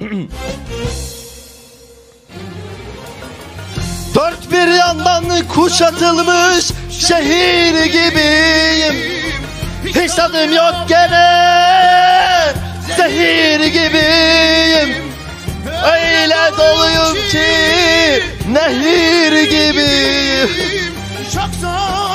Dört bir yandan kuşatılmış şehir gibiyim. Hiç tadım yok gene, zehir gibiyim. Öyle doluyum ki nehir gibiyim. Çok zor